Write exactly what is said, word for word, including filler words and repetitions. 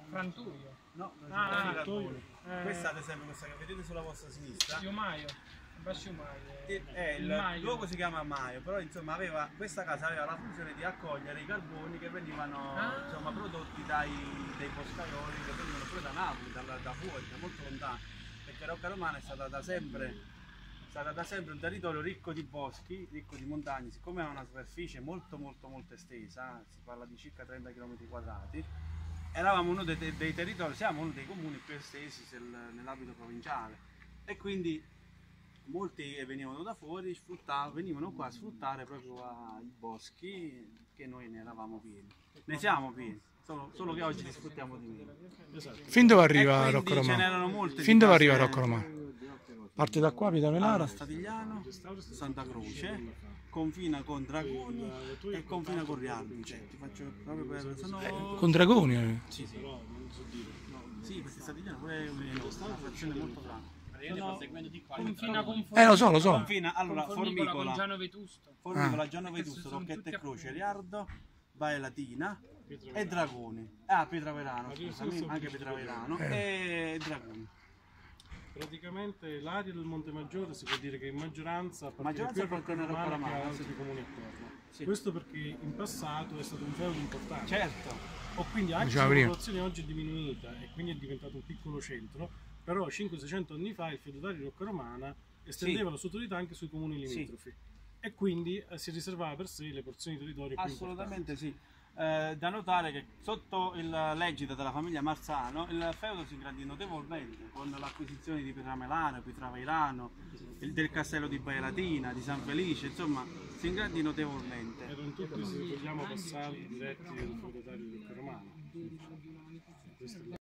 Franturio. No, Ah, ah, eh, questa ad esempio, questa che vedete sulla vostra sinistra, Iumaio, Basciumaio. è, è il, il luogo si chiama Maio, però insomma aveva, questa casa aveva la funzione di accogliere i carboni che venivano Ah. insomma, prodotti dai, dai boscaioli che venivano pure da Napoli, da, da fuori, da molto lontano, perché Rocca Romana è stata da sempre, è stata da sempre un territorio ricco di boschi, ricco di montagne, siccome ha una superficie molto molto molto estesa, si parla di circa trenta chilometri quadrati, eravamo uno dei, dei territori, siamo uno dei comuni più estesi nell'ambito provinciale e quindi molti venivano da fuori, venivano qua a sfruttare proprio i boschi che noi ne eravamo pieni, ne siamo pieni, solo, solo che oggi li sfruttiamo di meno. Fin dove arriva Rocca Ce Romana? n'erano molte. Fin dove arriva Rocca Romana? Parte da qua, Pietravelara? Allora, Statigliano, Santa Croce, confina con Dragoni e confina con Rialbi. Cioè, ti faccio proprio per... Sono... Con Dragoni? Eh. Sì, sì. Sì, perché Statigliano pure è una frazione molto grande. Sono... Confina con Eh, lo so, lo so. Confina, allora, con Formicola, Formicola, con Giano Vetusto. Formicola, Ah. Giano Vetusto, sono Rocchetta e tutti Croce, appunti. Riardo, Baia Latina e Dragoni. Ah, Pietraverano, scusami, anche Pietraverano e Dragoni. Praticamente l'area del Monte Maggiore si può dire che in maggioranza Maggioranza appartiene più a appartiene a Rocca Romana che a Rocca altri Romana, comuni attorno. Sì. Questo perché in passato è stato un feudo importante. Certo. O quindi anche se Diciamo la prima. popolazione oggi è diminuita e quindi è diventato un piccolo centro, però cinquecento seicento anni fa il feudatario di Rocca Romana estendeva Sì. la sua autorità anche sui comuni limitrofi. Sì. E quindi eh, si riservava per sé le porzioni di territorio più Assolutamente sì. Eh, da notare che sotto il l'egida della famiglia Marzano il feudo si ingrandì notevolmente con l'acquisizione di Pietramelano, Pietraveirano, il del castello di Baia Latina, di San Felice, insomma si ingrandì notevolmente. importanti. Erano tutti, se vogliamo, vassalli diretti del feudatario di Rocca Romana. Questo è